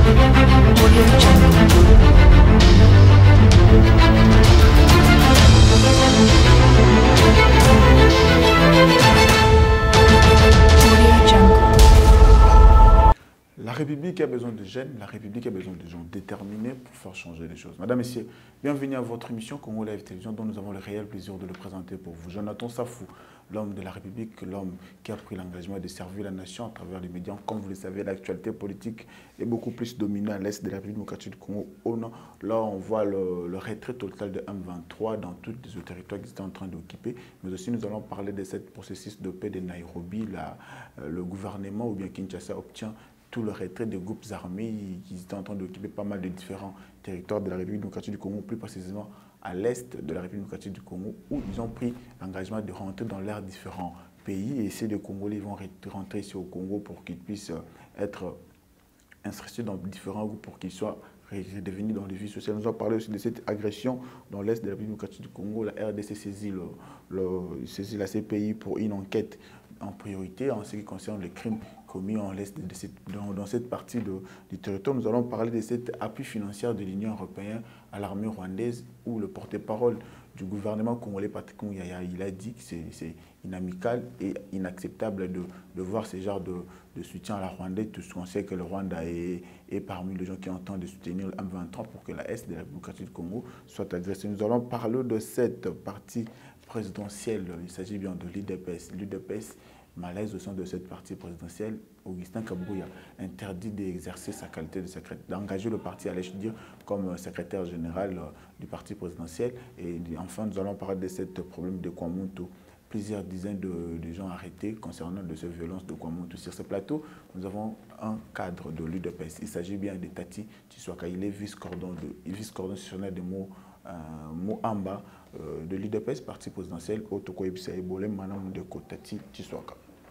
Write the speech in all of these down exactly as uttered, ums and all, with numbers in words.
La République a besoin de jeunes, la République a besoin de gens déterminés pour faire changer les choses. Madame, Messieurs, bienvenue à votre émission Congo Live Télévision dont nous avons le réel plaisir de le présenter pour vous. Jonathan Safou, l'homme de la République, l'homme qui a pris l'engagement de servir la nation à travers les médias. Comme vous le savez, l'actualité politique est beaucoup plus dominée à l'est de la République démocratique du Congo. Là, on voit le, le retrait total de M vingt-trois dans tous les territoires qu'ils étaient en train d'occuper. Mais aussi, nous allons parler de ce processus de paix de Nairobi. La, le gouvernement ou bien Kinshasa obtient tout le retrait des groupes armés qui étaient en train d'occuper pas mal de différents territoires de la République démocratique du Congo, plus précisément à l'est de la République démocratique du Congo, où ils ont pris l'engagement de rentrer dans leurs différents pays. Et ces deux Congolais vont rentrer ici au Congo pour qu'ils puissent être inscrits dans différents groupes, pour qu'ils soient redevenus dans les vies sociales. Nous allons parler aussi de cette agression dans l'est de la République démocratique du Congo. La R D C saisit, le, le, saisit la C P I pour une enquête en priorité en ce qui concerne les crimes commis en l'est de cette, dans, dans cette partie de, du territoire. Nous allons parler de cet appui financier de l'Union européenne à l'armée rwandaise, où le porte-parole du gouvernement congolais, Patrick Muyaya, il a dit que c'est inamical et inacceptable de, de voir ce genre de, de soutien à la Rwanda, tout ce qu'on sait que le Rwanda est, est parmi les gens qui ont tenté de soutenir le M vingt-trois pour que la Est de la démocratie du Congo soit agressée. Nous allons parler de cette partie présidentielle. Il s'agit bien de l'U D P S. L'U D P S, malaise au sein de cette partie présidentielle, Augustin Kabouya interdit d'exercer sa qualité de secrétaire, d'engager le parti, allais-je dire, comme secrétaire général du parti présidentiel. Et enfin, nous allons parler de ce problème de Kwamuntu. Plusieurs dizaines de, de gens arrêtés concernant de ces violences de Kwamuntu. Sur ce plateau, nous avons un cadre de l'U D P S. Il s'agit bien de Tati Tshiswaka. Il est vice-coordonnateur de Mo, euh, Moamba euh, de l'U D P S, parti présidentiel, Otoko Ebisa Ebole, Madame de Tati Tshiswaka.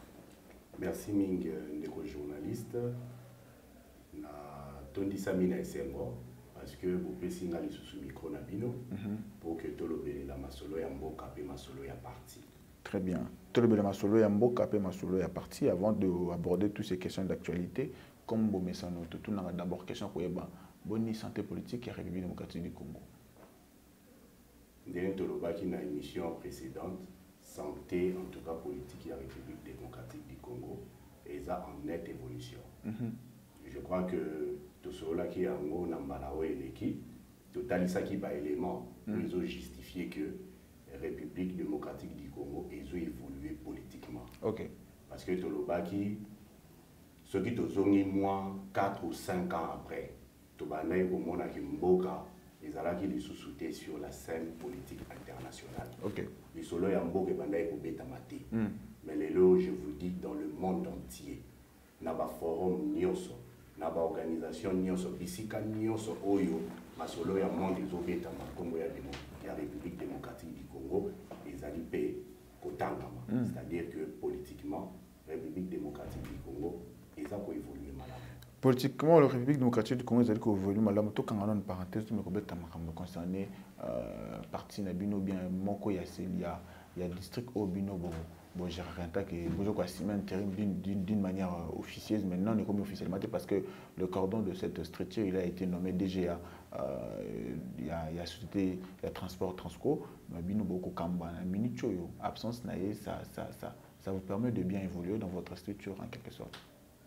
Merci Ming, ndeko journaliste. Na tondi samina esengo parce que vous pouvez nga lisusu micro na bino pour que tolobele la masolo ya mboka pe masolo ya parti. Très bien. Tolobele la masolo ya mboka pe masolo ya parti avant d'aborder toutes ces questions d'actualité comme bomesano tout n'a d'abord question pour yeba bonne santé politique et République démocratique du Congo. Ndene tolobaki na émission précédente santé, en tout cas politique, de la République démocratique du Congo, et ça en nette évolution. Mm-hmm. Je crois que tout cela qui est en haut, Nambalawe et l'équipe, tout ça qui est élément, mm-hmm. Ils ont justifié que la République démocratique du Congo, ils ont évolué politiquement. Okay. Parce que Tolobaki, ceux qui ont eu moins quatre ou cinq ans après, Tobanaï au Monaki Mboka, ils ont qui les sous-soutés sur la scène politique internationale. Okay. Les solos yambo ke banda ko betamati. Mais les lots, je vous dis, dans le monde entier, n'a pas forum nyonso, n'a pas organisation nyonso, bisika nyonso oyo, ma solo ya monde ils ont betama Congo ya démo, la République démocratique du Congo, les alipé kotangama. C'est-à-dire que politiquement, la République démocratique du Congo, ils ont évolué malade. Politiquement, la République démocratique du Congo, ils ont évolué malade. Tout quand on a une parenthèse, mais concerné parti Nabino bien Moko Yaselia, il y a district Obino bon j'ai rencontré que Bozo Kwasime intérim d'une manière officieuse maintenant on est comme officiellement parce que le cordon de cette structure il a été nommé D G A. Il y a il y a société il y a transport Transco Mabino Boko Kamba Mini Choyo absence naïe ça ça ça ça vous permet de bien évoluer dans votre structure en quelque sorte.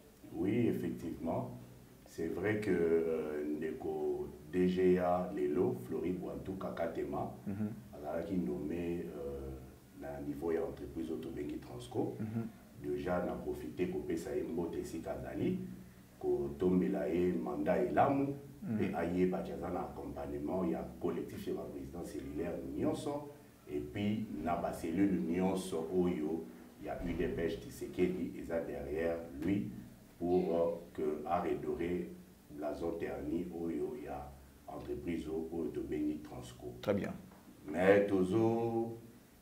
Oui, effectivement. C'est vrai que euh, Ndeko D G A Lelo, Floride Bouantou Kakatema, mm -hmm. qui nommé euh, à niveau de l'entreprise Autobengi Transco, mm -hmm. déjà on a profité pour payer Mbote Sikazali, pour tomber là et mandat et l'âme, et aïe Bachazan accompagnement, il y a collectif sur la présidence cellulaire Nyonso, et puis na ba cellule Nyonso Oyo, il y a U D P S Tshisekedi, et ça derrière lui. Pour euh, que arrêter la zone ternie où il y a entreprise au de Béni Transco. Très bien. Mais toujours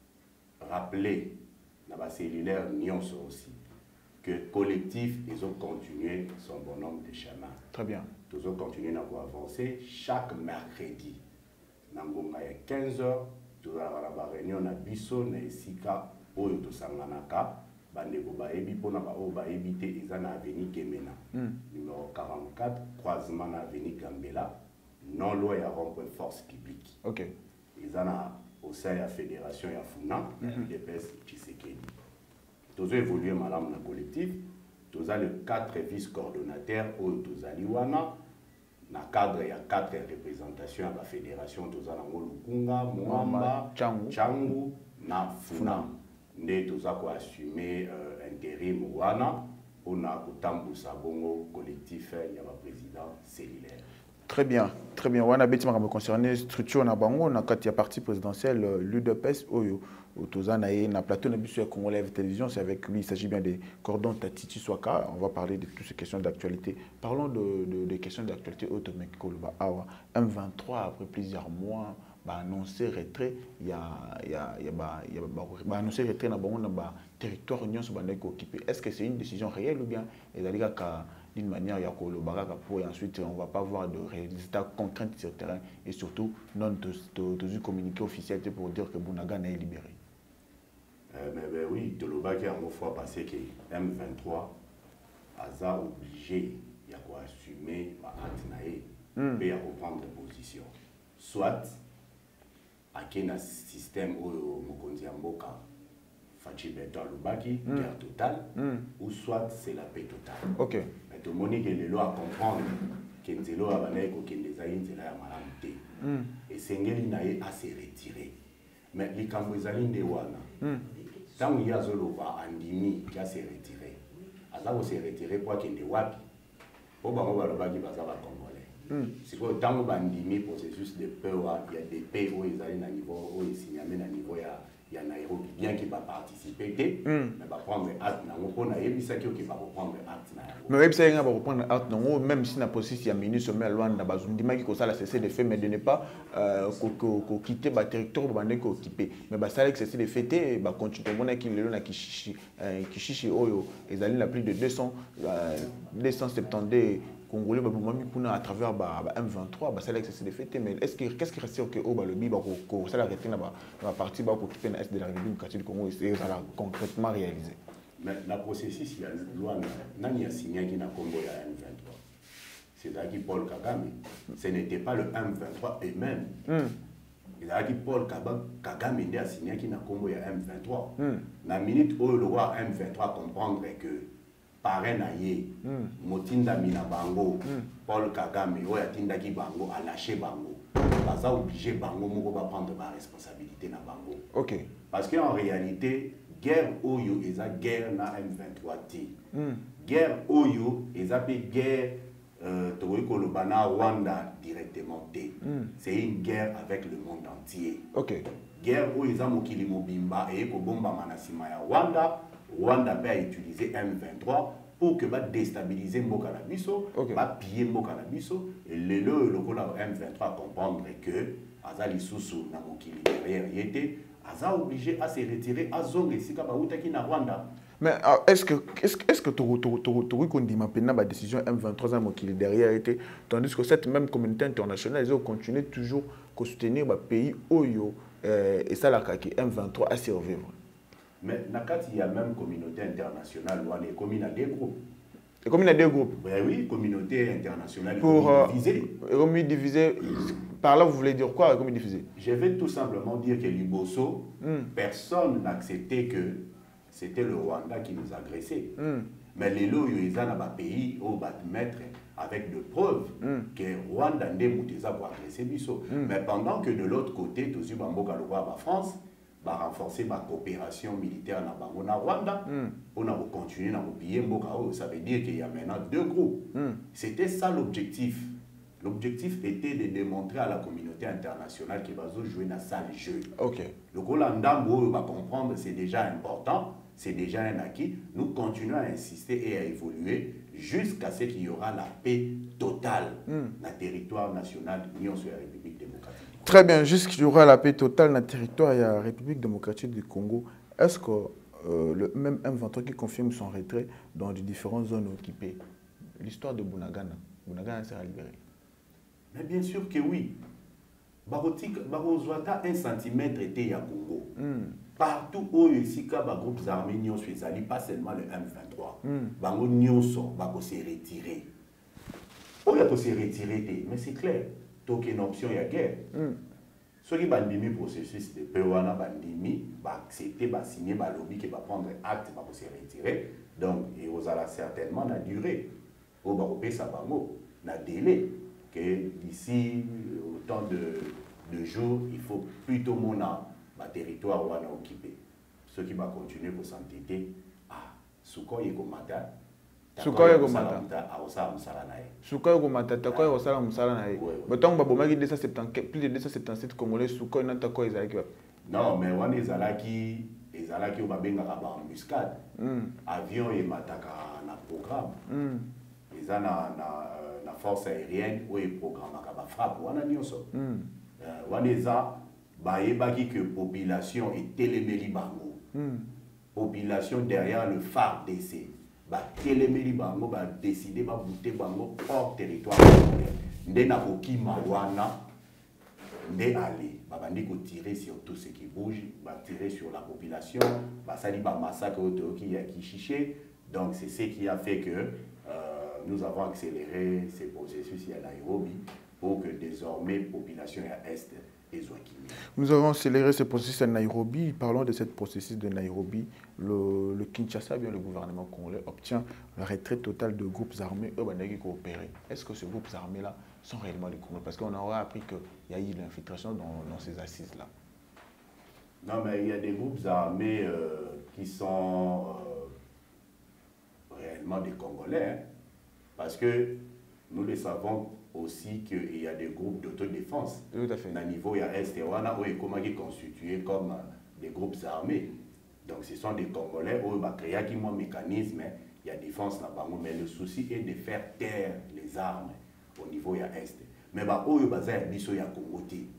rappeler dans la cellulaire Nyonso aussi que collectif ils ont continué son bonhomme de chemin. Très bien. Toujours continué à avancer chaque mercredi. Nangonga ya quinze heures, toujours à la réunion na biso na esika oyo to sanganaka bandeko baebi mpona baoyo baebi te eza na avenue Gemena numéro quarante-quatre croisement na avenue Gambela non loin ya rond-point force publique. Ok. Eza na au sein ya fédération ya Funa U D P S Tshisekedi. Tozo évoluer malamu na collectif. Toza le quatre vice-coordonnateurs oyo tozali wana na cadre ya quatre représentations à la fédération toza na Lukunga, Mwamba, Changu, Changu na Funa. Nde toza ko assumer euh, intérim wana on a kotambusa bongo collectif ya ba président cellulaire. Très bien, très bien. Wana beti makambo concerné structure na bango na kati ya parti présidentiel l'U D P S oyo toza na ye na plateau na biso ya Congo Live Télévision, c'est avec lui, il s'agit bien des cordons Tatiti Swaka. On va parler de toutes ces questions d'actualité. Parlons de, de, de questions d'actualité automatique. M vingt-trois, après plusieurs mois, bah annoncé retrait, il y a il y a il y a bah il y a bah annoncé retrait na bango na ba territoire union sur bandeko occupé. Est-ce que c'est une décision réelle ou bien ezali ka d'une manière ya ko lobaka pour et ensuite on va pas voir de résultats concrets sur le terrain et surtout non de de communiqué officiel pour dire que Bunagana est libéré. Euh, mais ben oui, de l'obaki a une fois passé que M vingt-trois a obligé de assumer ma et à reprendre position. Soit à un système où Mokonzi Amboka Fachi Beto Lubaki, guerre totale, ou soit c'est la paix totale. Ok. Mais tout le monde qui est là à comprendre que Nzelo a bané ko kende zaïn Nzela ya malamté. Et Sengeli nae a se retirer. Mais les Kambouezali de wana. Tant qu'il y a Zolova Andimi qui a se retiré. Azavo se retiré pour qu'il ne wapi. Pour bango balobaki bazaba congolais. C'est quoi tant que Andimi processus de paix, il y a des pays où ils allaient à niveau où ils signent à niveau ya ya Nairobi bien qu'il va participer mais va prendre acte na ngoko na yebisa ki va reprendre acte na. Mais yebisa nga va reprendre acte non même si na processus ya ministre mais Luanda bazundima ki ko sala cesser de fait mais de ne pas ko ko quitter ba territoire ba ndeko occupé mais ba sala cesser de fait ba continuer mona ki lelo na kishishi kishishi oyo ezali na plus de deux cents deux cent soixante-dix Congolais à travers M vingt-trois, c'est là que c'est fait. Mais est-ce que qu'est-ce qui reste au Kéo, le Biba, ça l'a arrêté dans la partie qui occupe l'Est de la République démocratique du Congo et c'est concrètement réalisé. Mais le processus, il y a une loi, il y a signé qui n'a Congo à M vingt-trois. C'est-à-dire que Paul Kagame, ce n'était pas le M vingt-trois et même. C'est-à-dire que Paul Kagame a signé qui n'a Congo à M vingt-trois. La minute où le roi M vingt-trois comprendre que parrain na ye motinda mina bango Paul Kagame oya tinda ki bango a lâché bango baza obligé bango moko ba prendre ba responsabilité na bango. OK. Parce que en réalité guerre oyo eza guerre na M vingt-trois ti guerre oyo eza pe guerre euh toyiko lo bana Rwanda directement té c'est une guerre avec le monde entier. OK. Guerre oyo eza mokili mobimba et ko bomba manasima ya Rwanda. Rwanda a utilisé M vingt-trois pour que va déstabiliser Mboka na biso, va piller Mboka na biso et le le le M vingt-trois comprendre que Azali Soussou na mokili derrière yete Aza obligé à se retirer à Zongue sika ba utaki na Rwanda. Mais est-ce que est-ce est-ce que tu tu tu qu'on dit maintenant la décision M vingt-trois na mokili derrière yete tandis que cette même communauté internationale ils ont continué toujours à soutenir le pays oyo et ça la kaki M vingt-trois à survivre. Mais il y a même communauté internationale, où on est comme à deux groupes. Et comme il y a deux groupes ben oui, communauté internationale pour euh, divisée. Comme divisé, par là vous voulez dire quoi comme divisé? Je vais tout simplement dire que Liboso, mm. personne n'acceptait que c'était le Rwanda qui nous agressait. Mm. Mais les lois, ils ont un pays où va mettre avec de preuves mm. que Rwanda n'est pas pour agresser Bisso. Mm. Mais pendant que de l'autre côté, tous les Bamboka le roi la France, va renforcer ma coopération militaire na bango na Rwanda on a continuer na oublier mboka ça veut dire qu'il y a maintenant deux groupes mm. c'était ça l'objectif l'objectif était de démontrer à la communauté internationale qu'il va jouer dans ça le jeu. OK. Le Golandambo va comprendre c'est déjà important c'est déjà un acquis nous continuons à insister et à évoluer jusqu'à ce qu'il y aura la paix totale mm. dans le territoire national de l'Union sur la République démocratique. Très bien, jusqu'il y aura la paix totale dans le territoire de la République démocratique du Congo. Est-ce que euh, le même M vingt-trois qui confirme son retrait dans les différentes zones occupées, l'histoire de Bunagana, Bunagana sera libéré? Mais bien sûr que oui. Barotique, Barozwata, un centimètre était à Congo. Mm. partout où il y a des groupes armés, pas seulement le M vingt-trois, ils vont se retirer. Où il y a se retirer, mais c'est clair, donc une option, il y a guerre. Ceux qui ont le processus de paix, ils vont accepter, signer, lobby, qui va prendre acte pour se retirer. Donc, il y aura certainement la durée. Au Baropé, ça va un délai. Que d'ici autant de, de jours, il faut plutôt mon territoire où on a occupé. Ceux qui vont continuer pour s'entêter, ah, Soukoye Komata. Soukoye Komata. Soukoye Komata, Takoye Osala Moussala. Mais tant que Babomaki plus de deux cent soixante-dix-sept Congolais, Soukoye n'a pas quoi Ezaki. Non, mais on est Zalaki, Ezalaki au Babenga embuscade. Avion et Mataka na programme. Ils ont la force aérienne où ils programment la frappe. On a dit ça. On est là, que la population est téléméli bango. Population derrière le phare D C. Téléméli bango va décider de bouter bango hors territoire. Ndé na koki mawana. Ndé aller. Babandi ko tirer sur tout ce qui bouge. Va tirer sur la population. Va sali ba massacre qui a qui chiché. Donc c'est ce qui a fait que nous avons accéléré ces processus à Nairobi pour que désormais la population à Est est évacuée. Nous avons accéléré ce processus à Nairobi. Parlons de ce processus de Nairobi. Le, le Kinshasa, bien le gouvernement congolais, obtient la retraite totale de groupes armés qui coopérer. Est-ce que ces groupes armés-là sont réellement les Congolais? Parce qu'on aura appris qu'il y a eu l'infiltration dans, dans ces assises-là. Non, mais il y a des groupes armés euh, qui sont euh, réellement des Congolais. Hein. Parce que nous le savons aussi qu'il y a des groupes d'autodéfense. Tout à fait. Au niveau, il y a Est et Wana, où ils sont constitués comme des groupes armés. Donc ce sont des Congolais, où il y a un mécanisme, il y a défense là-bas. Mais le souci est de faire taire les armes au niveau, il y a Est. Mais où il y a des Congo.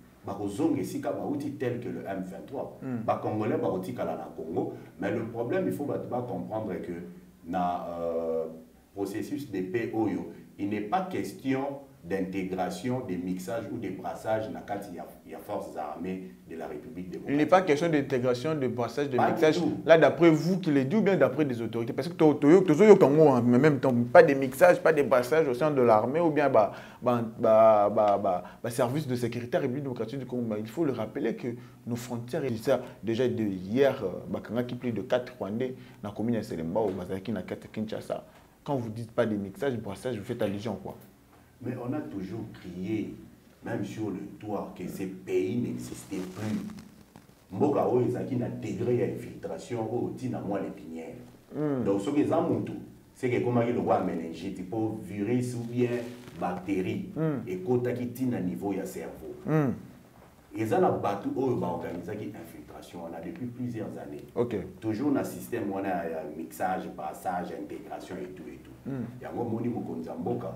Tel que le M vingt-trois. Les Congolais sont au Congo. Mais le problème, il faut comprendre que dans le processus de paix, il n'est pas question d'intégration, de mixage ou de brassage dans les forces armées de la République démocratique. Il n'est pas question d'intégration, de brassage, de pas mixage. Là, d'après vous qui le dit ou bien d'après des autorités? Parce que tous les Congo, en même temps, pas de mixage, pas de brassage au sein de l'armée ou bien bah, bah, bah, bah, bah, bah, service de sécurité République démocratique du Congo. Il faut le rappeler que nos frontières, déjà de hier, bah, quand il y a plus de quatre Rwandais dans la commune de Selemba ou Bazaki dans quatre Kinshasa. Quand vous ne dites pas de mixage, brassage, vous faites allusion à quoi? Mais on a toujours crié, même sur le toit, que ces pays n'existaient plus. Mboka o ezaki na degré d'infiltration au tina moi les pinières. Donc ce que les gens c'est que comment ils doivent mélanger pour virus ou bien bactéries et kota qui tina niveau ya cerveau. Ils ont battu au ba organiser qui infiltration on a depuis plusieurs années. OK. Toujours dans système on a mixage, brassage, intégration et tout et tout. Il y a un moni mokonza mboka.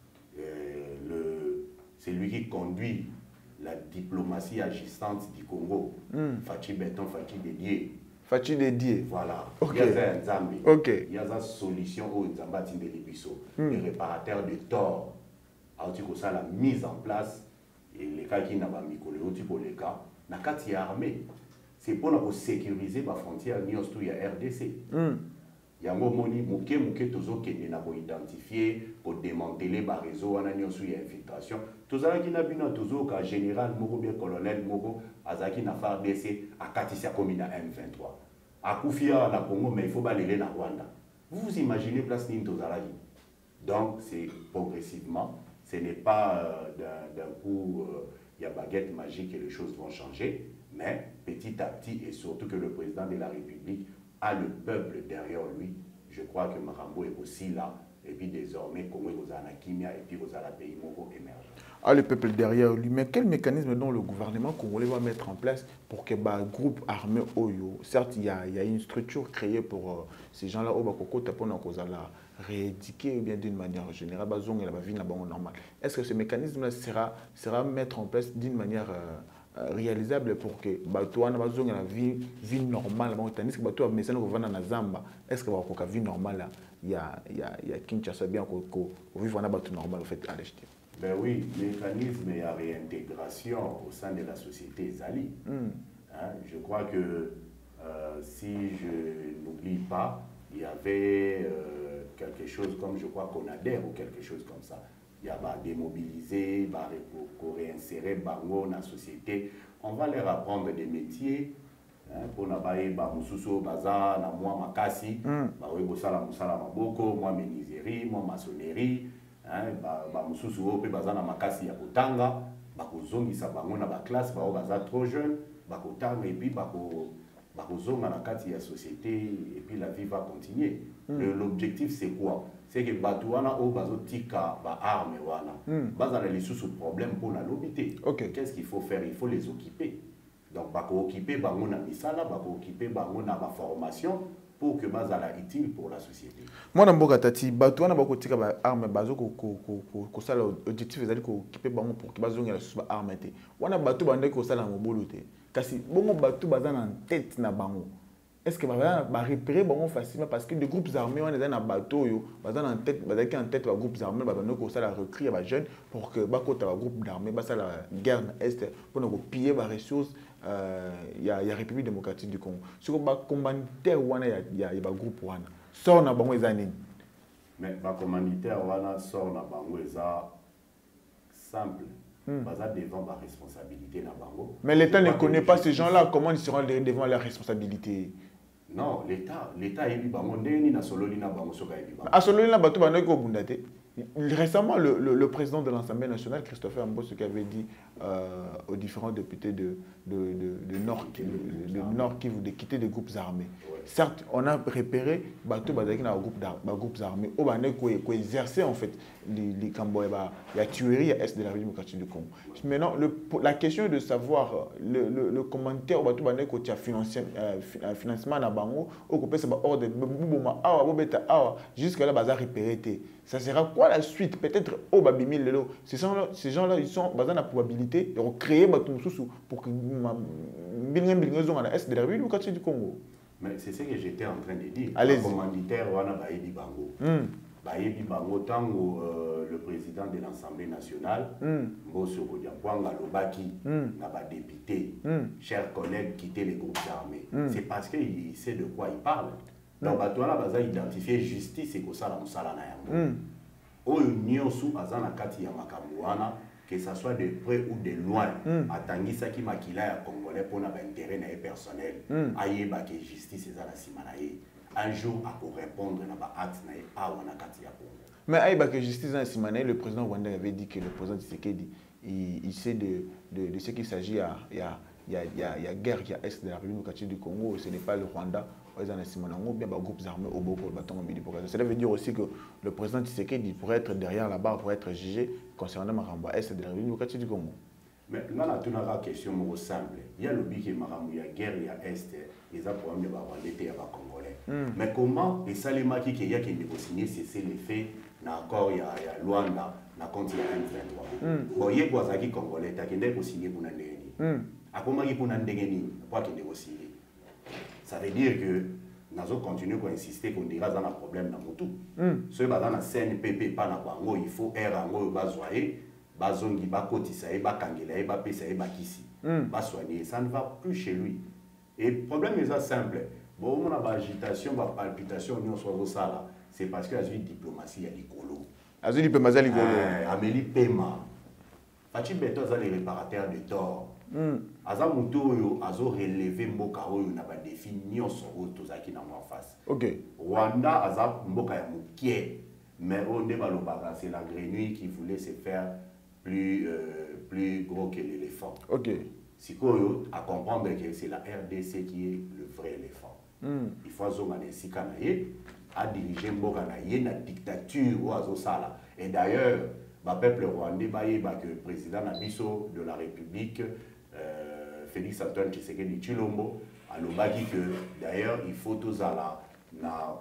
C'est lui qui conduit la diplomatie agissante du Congo. Mm. Fachi Béton, Fachi Dédié. Fachi Dédié. Voilà. Okay. Il y a un Nzambi. Okay. Il y a une solution au Nzambati de Libiso. Mm. Les réparateurs de tort. Alors, tu ça la mise en place. Et les cas qui n'ont pas mis les cas, la carte est armée. C'est pour sécuriser la frontière, il y a R D C. Mm. Il y a un moment où il y a identifier, pour démanteler le réseau, il y a une infiltration. Tout ça, il y a un général, un colonel, un R D C, à Katissa comme il y a M vingt-trois. À Koufia, à Congo, mais il faut aller à Rwanda. Vous vous imaginez place Nintozalagi. Donc, c'est progressivement, ce n'est pas euh, d'un coup, il euh, y a baguette magique et les choses vont changer, mais petit à petit, et surtout que le président de la République a le peuple derrière lui. Je crois que Marambo est aussi là. Et puis désormais, Congo est en Kimia et puis vous avez un pays émergent. Ah, le peuple derrière lui. Mais quel mécanisme dont le gouvernement congolais va mettre en place pour que bah, groupe armé Oyo, certes, il y a, il y a une structure créée pour euh, ces gens-là, au Bakoko, tapona la rééduquer ou bien d'une manière générale, bah, zong et la vie normale. Est-ce que ce mécanisme-là sera, sera mettre en place d'une manière euh, réalisable pour que bateau na bazonga la vie vie normale tandis que bateau amesana ko vana na zamba est-ce que ba ko ka vie normale il y a il y a il y a Kinshasa bien ko ko vivre na bateau normal en fait à l'acheter. Ben oui, mécanisme et réintégration au sein de la société Zali. Mm. Hein, je crois que euh, si je n'oublie pas, il y avait euh, quelque chose comme, je crois, qu'on adhère ou quelque chose comme ça. Il y a bah, démobiliser, bah, pour réinsérer bango dans la société. On va leur apprendre des métiers. Pour nabaye ba mususu baza na moi makasi ba we bosala musala maboko moi menuiserie moi maçonnerie hein ba ba mususu ope baza na makasi ya kotanga ba kozongisa bango na ba classe ba baza trop jeune ba kotanga et puis ba ko ba kozonga na kati ya société et puis la vie va continuer. mm. L'objectif c'est quoi? C'est que batuana o bazo tika ba arme wana mm. baza na lisusu problème pour la lobité. Okay. Qu'est-ce qu'il faut faire? Il faut les occuper. Donc, il faut occuper bango na misala, bako occuper bango na formation pour que bazala utile pour la société. Moi na mboka tati, bato wana bako tika ba arme bazo ko ko ko ko sala objectif ezali ko occuper bango pour que bazonga la suba arme te. Wana bato bande ko sala ngobolo te. Kasi bongo bato bazana en tête na bango. Est-ce que va va repérer bango facilement parce que des groupes armés on est dans bateau yo, bazana en tête, bazaki en tête ba groupes armés bazana ko sala recruter ba jeunes pour que bako ta groupe d'armée ba sala guerre est pour nous piller ba ressources. Il y a la République démocratique du Congo. Ce que les commanditaires, il y a des groupes. Sort na bango ezani. Mais les commanditaires sort na bango eza simple. Baza devant la responsabilité na bango. Mais l'État ne connaît pas ces gens-là. Comment ils seront devant la responsabilité? Non, l'État, l'État est bango ndeni na sololi na bango soka ebi bango. A sololi na bato bango ko bundate. Récemment, le, le, le président de l'Assemblée nationale, Christopher Mbosso, qui avait dit euh, aux différents députés de, de, de, de Nord, de, de Nord Kivu de quitter les groupes armés. Ouais. Certes, on a repéré bateau bazaki na groupe groupes armés au bané qui exerçait en fait les les cambois la tuerie à est de la République démocratique du Congo. Ouais. Maintenant, le, la question est de savoir le, le, le commentaire au bateau bané qui a financé financement na bango au coupé ça ordre bubuma awa bobeta awa jusqu'à là bazar repéré. Ça sera quoi la suite? Peut-être au Babimi Lelo. Ces gens-là, ces gens-là, ils sont basés dans la probabilité de créer Batumsusu pour que Bilgen Bilgen Zong à l'est de la République démocratique du Congo. Mais c'est ce que j'étais en train de dire. Allez-y. Le commanditaire Wana Bayebi Bango. Bayebi Bango, tant que le président de l'Assemblée nationale, Mbosso Kodiapwanga Lobaki, n'a pas député, chers collègues, quitter les groupes armés. C'est parce qu'il sait de quoi il parle. Donc, on a identifié justice et que ça, on a que ce soit de près ou de loin, attendu ça qui makila ya congolais pour notre intérêt personnel, aïe ba que justice est la simanaï. Un jour, à pour répondre à ba acte naï a wana kati ya Congo. Mais aïe ba que justice est la simanaï, le président rwandais avait dit que le président Tshisekedi il, il sait de, de, de ce qu'il s'agit. Il y a il y a il y a il y a guerre qui a est de la République démocratique du Congo. Ce n'est pas le Rwanda. Bien des groupes armés au Boko, cela veut dire aussi que le président Tshisekedi pourrait être derrière la barre pour être jugé concernant Maramba Est de la République démocratique du Congo. Mais là, on a une question simple. Il y a le but que Maramba, il y a guerre, il y a Est, il y a un problème de l'été, il y a Congolais. Mm. Mais comment, et ça, les maquis qui ont négocié, c'est les faits, d'accord, il y a Luanda, na compte il y a M vingt-trois. Bon, il y a Guazaki Congolais, tu as négocié pour Nandegeni. À comment il y a pour Nandegeni, pourquoi tu négocier? Ça veut dire que nous allons continuer à insister qu'on dira dans un problème dans le tout. Ce qui est dans la C N P P, pas dans le il faut R en bazoyer, bazongi, bakotisa, bakangela, bapesa, bakisi, basoigner. Ça ne va plus chez lui. Et le problème est simple. Bon, on a une agitation, une palpitation, c'est parce qu'il y a une diplomatie, il y a des colos. Il y a une diplomatie, il y a des colos. Amélie Pema. Fatih Beto, les réparateurs de tort. Aza mutu oyo azo relever mboka oyo na ba défi nyonso oyo tozaki na mo face. OK. Rwanda aza mboka ya mukie mais on ne balobaka c'est la grenouille qui voulait se faire plus euh, plus gros que l'éléphant. OK. Sikoyo à comprendre que c'est la R D C qui est le vrai éléphant. Mm. Il faut zonga na sika na ye a diriger mboka na ye na dictature ou azo sala. Et d'ailleurs, le peuple rwandais ba que le président Nabiso de la République Euh, Félix Antoine Tshisekedi Tshilombo a dit que d'ailleurs il faut tous à na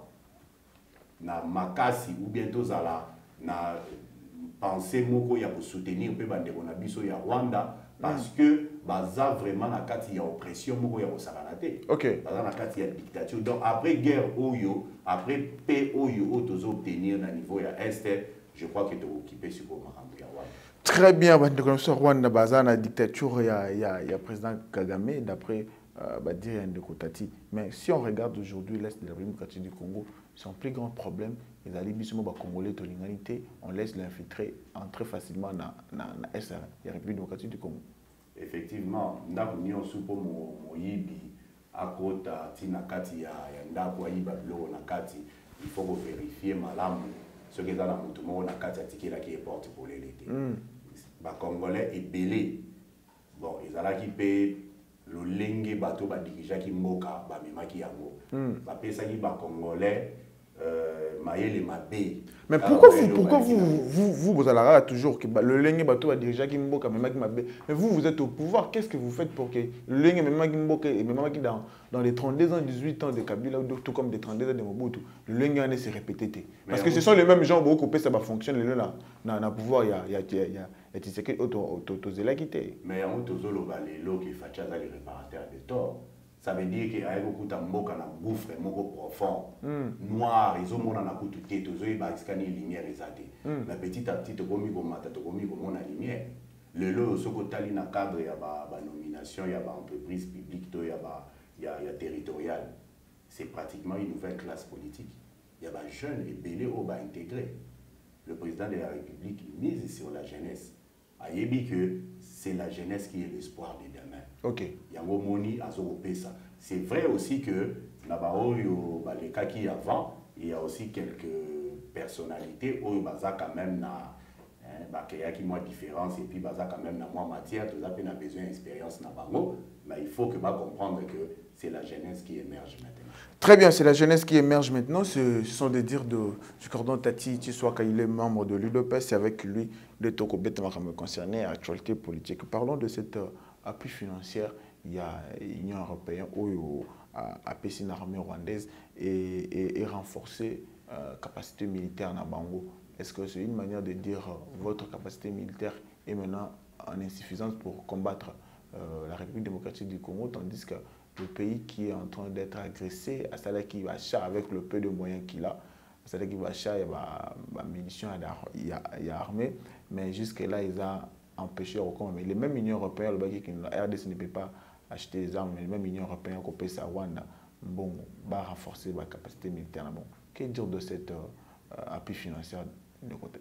na makasi ou bien tous à la na penser moko ya pour soutenir pe bande na biso ya Rwanda parce mm. que baza vraiment na kati ya oppression moko ya osalanate. OK. Baza na kati ya dictature. Donc après guerre oyo, après paix oyo oto obtenir na niveau ya est, je crois que tu occupé sur Makambu ya Rwanda. Très bien, Rwanda, la dictature, il y a, il y a, il y a président Kagame, d'après bah, dire de Kotati. Mais si on regarde aujourd'hui l'Est de la République démocratique du Congo, son plus grand problème, les alibis congolais de l'humanité, on laisse l'infiltrer entrer facilement dans l'Est de la République démocratique du Congo. Effectivement, nous avons supo moyibi akota tina kati ya ndako ayiba bilo na kati, il faut vérifier malamu ce que dans la mutumo na kati atikela qui est porte pour l'été. Ba congolais est belé. Bon, ils allaient qui paye le lingue bateau ba dirija ki mboka ba memaki yango. Ba pesa ki ba congolais euh maïle mabé. Mais pourquoi vous pourquoi vous vous vous vous allez toujours que le lingue bateau ba dirija ki mboka memaki mabé. Mais vous vous êtes au pouvoir, qu'est-ce que vous faites pour que le lingue memaki mboka et memaki dans dans les trente-deux ans dix-huit ans de Kabila tout comme des trente-deux ans de Mobutu, le lingue en est se répéter. Parce que ce sont les mêmes gens beaucoup que ça va fonctionner là dans dans pouvoir il y a il y a il y a et tu sais que autozela quitté. Mais en autozolo balelo qui fait ça les réparateurs de tort. Ça veut dire qu'il y a beaucoup de mboka na gouffre moko profond, noir, ils ont mon na kutu tête, ils ont ba scanner lumière exatée. Mais petit à petit to komi ko mata to komi ko mona lumière. Le lo soko tali na cadre ya ba ba nomination ya ba entreprise publique to ya ba ya ya territorial. C'est pratiquement une nouvelle classe politique. Il y a ba jeunes et belé au ba intégré. Le président de la République mise sur la jeunesse. Ayebi que c'est la jeunesse qui est l'espoir de demain. Ok. Yango moni azopesa. C'est vrai aussi que nabaoyo les cas qui avant, il y a aussi quelques personnalités où baza quand même na bah qu'il y a qui moi différence et puis baza quand même na moi matière, tout ça peut na besoin d'expérience na bango, mais il faut que ba comprendre que c'est la jeunesse qui émerge maintenant. Très bien, c'est la jeunesse qui émerge maintenant. Ce, ce sont des dires de, du cordon Tati, tu sois quand il est membre de l'U D P S, et avec lui, de Toko Betamaram concerné à l'actualité politique. Parlons de cette euh, appui financière. Il y a l'Union européenne où a appuyé une armée rwandaise et, et, et renforcer euh, capacité militaire na Bango. Est-ce que c'est une manière de dire euh, votre capacité militaire est maintenant en insuffisance pour combattre euh, la République démocratique du Congo, tandis que le pays qui est en train d'être agressé, à celle qui va acheter avec le peu de moyens qu'il a, à celle qui va acheter, il y a des munitions, il y a, il y a armée, mais jusque-là, ils ont empêché au Congo. Mais les mêmes Unions européennes, le R D C ne peut pas acheter des armes, mais les mêmes Unions européennes qui ont ça Rwanda, bon, va renforcer la capacité militaire. Bon, que dire de cet euh, appui financier de côté?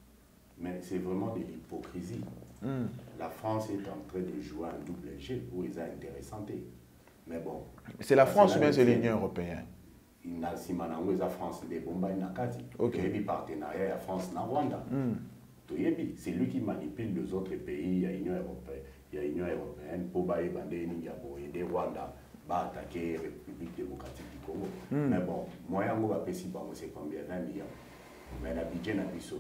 Mais c'est vraiment de l'hypocrisie. Mm. La France est en train de jouer un double jeu où ils ont intéressant. Mais bon. C'est la France ou bien c'est l'Union européenne? Il y a la France des bombes et nakati. Ok. Il y a un partenariat la France na Rwanda. C'est lui qui manipule les autres pays. Il y a l'Union européenne. Il y a l'Union européenne pour aider Rwanda à attaquer la République démocratique du Congo. Mm. Mais bon, moi, c'est combien? vingt millions. Mais le budget n'a pas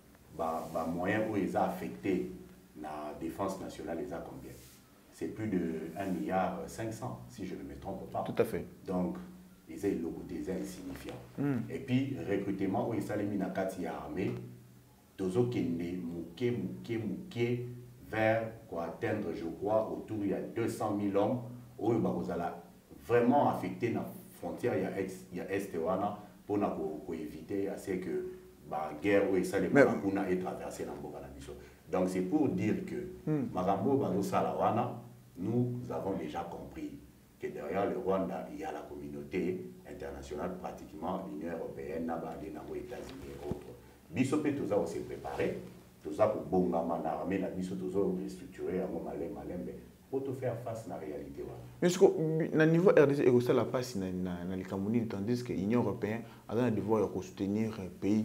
de moyens où ils ont affecté la défense nationale, ils ont combien? C'est plus de un milliard cinq cents, si je ne me trompe pas. Tout à fait. Donc, ils ont le côté insignifiant. Mm. Et puis, recrutement, où ils sont mis dans la armée, Tozo Kende, Mouké, Mouké, Mouké, vers pour atteindre, je crois, autour il y a deux cent mille hommes, où ils allons vraiment affecter la frontière, il y a Est pour éviter assez que la guerre où ils sont les Marakuna est traversée dans le Bokanabiso. Donc, c'est pour dire que Marambo Bazo Salawana, nous avons déjà compris que derrière le Rwanda, il y a la communauté internationale, pratiquement l'Union européenne, les États-Unis et autres. Bisopé, tout ça, on s'est préparé. Tout ça pour Bongama, l'armée, la Biso, tout ça, on est structuré, on malin, malin, mais pour te faire face à la réalité. Mais ce qu'au niveau R D C, il y a la passe dans les Camerounais, tandis que l'Union européenne a le devoir de soutenir les pays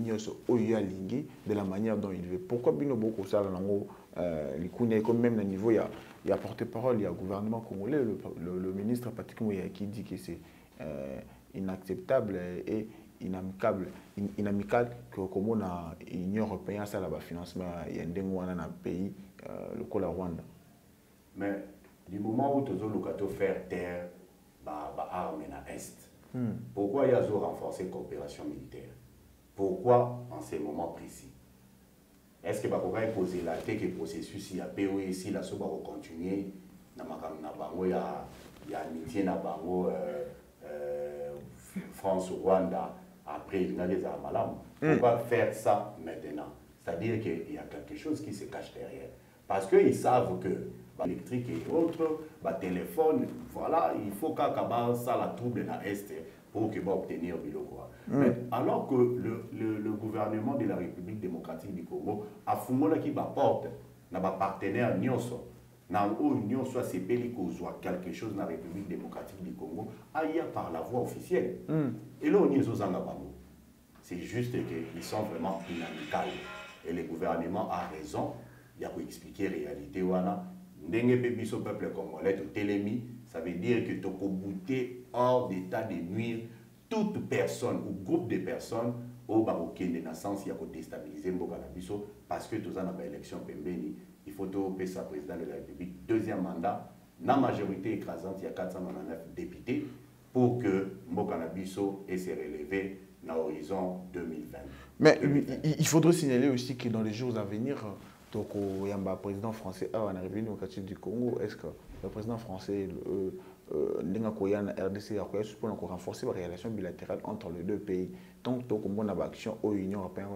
de la manière dont il veut. Pourquoi Bino Boko ça les Kounia, comme même au niveau, il y a, il y a porte-parole, il y a le gouvernement congolais, le, le, le ministre pratiquement qui dit que c'est euh, inacceptable et inamicable, inamical que comme l'Union européenne a le financement il y a un pays, le Rwanda. Mais du moment où tu as faire terre, armes à l'Est, hmm. pourquoi il y a renforcé la coopération militaire? Pourquoi en ces moments précis? Est-ce que vous pouvez poser la tête que le processus il y a P O ici, la soba va continuer, il y a amitié, France-Rwanda, après il y a des armes. Pourquoi faire ça maintenant? C'est-à-dire qu'il y a quelque chose qui se cache derrière. Parce qu'ils savent que l'électrique et autres, bah, téléphone, voilà, il faut qu'à ça la trouble dans l'Est pour que va obtenir le quoi. Mm. Mais alors que le, le, le gouvernement de la République démocratique du Congo a fumé qui porte, n'a pas partenaire nyonso, n'a union soit c'est pays soit quelque chose dans la République démocratique du Congo, aïe par la voie officielle. Mm. Et là on y est aux Angabamou. C'est juste qu'ils sont vraiment inamicales. Et le gouvernement a raison, il y a pour expliquer la réalité. Ndenge pébiso peuple congolais, télémi, ça veut dire que tu peux bouter hors d'état de nuire toute personne ou groupe de personnes au Baroké de naissance, il y a pour déstabiliser Mbokanabiso parce que tous en élection pembeni, il faut que ça président de la République, deuxième mandat, la majorité écrasante, il y a quatre cent quatre-vingt-neuf députés pour que Mbokanabiso ait se relevé à l'horizon deux mille vingt. Mais il faudrait signaler aussi que dans les jours à venir, donc, il y a un président français en République démocratique du Congo. Est-ce que le président français, le R D C, pour renforcer la relation bilatérale entre les deux pays? Donc, donc on a une action aux Union européenne,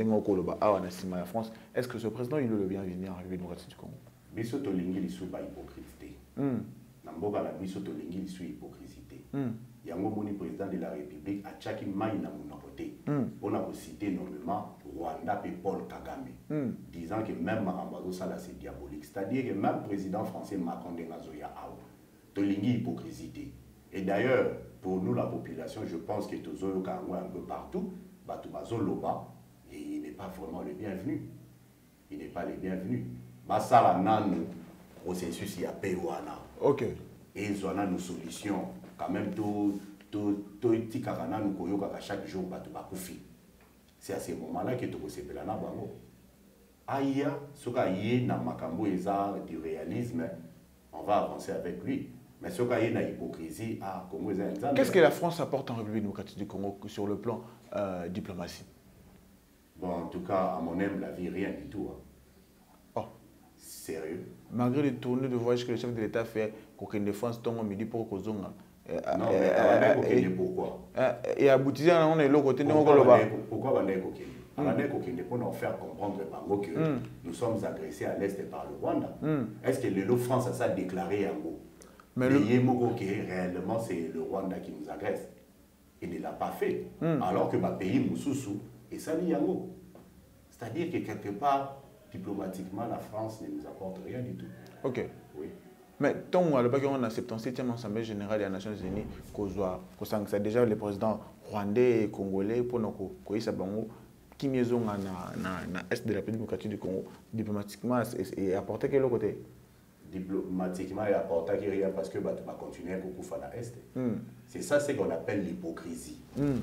la France. Est-ce que ce président il le bienvenu en République démocratique du Congo? Biso tolingi lisu ba hypocrisie. Na mboka na biso tolingi lisu hypocrisie. Yango moni président de la République a tchaki mai na monopoté. On a cité nommément Rwanda et Paul Kagame, mm. disant que même Marambazo Sala c'est diabolique. C'est-à-dire que même le président français Macron de Nazoya Ao, tolingi hypocrisie. Et d'ailleurs, pour nous la population, je pense que Tozoyo Kangwe un peu partout, Batubazo Loba, et il n'est pas vraiment le bienvenu. Il n'est pas le bienvenu. Basala Nanou, processus il y a Péouana. Ok. Et ils ont une solution. Quand même, tout petit carana nous koyoka chaque jour Batubakoufi. C'est à ce moment-là que tu peux se faire là. Aïe, ce qu'il y a makambo du réalisme, on va avancer avec lui. Mais ce qu'il y a une hypocrisie, ah, Congo est. Qu'est-ce que la France apporte en République démocratique du Congo sur le plan euh, diplomatie? Bon, en tout cas, à mon aime, la vie, rien du tout. Hein. Oh. Sérieux? Malgré les tournées de voyage que le chef de l'État fait, qu'aucun de France tombe midi pour Kozonga. Non, mais euh, euh, pourquoi? Et aboutir on est l'autre côté de Pourquoi on est coquille? On est coquille pour nous faire comprendre que mm. nous sommes agressés à l'Est par le Rwanda. Mm. Est-ce que le France a ça déclaré en gros? Mais le réellement c'est le Rwanda qui nous agresse. Il ne l'a pas fait. Mm. Alors que ma pays Moussoussou est sali en gros. C'est-à-dire que quelque part, diplomatiquement, la France ne nous apporte rien du tout. Ok. Oui. Mais tant qu'on a le soixante-septième Assemblée générale des Nations Unies, c'est déjà le président rwandais et congolais pour nous connaître qui est dans l'Est de la République démocratique du Congo, diplomatiquement, et apporter quel côté? Diplomatiquement, il apporte rien parce que tu vas continuer à couper à l'Est. C'est ça ce qu'on appelle l'hypocrisie.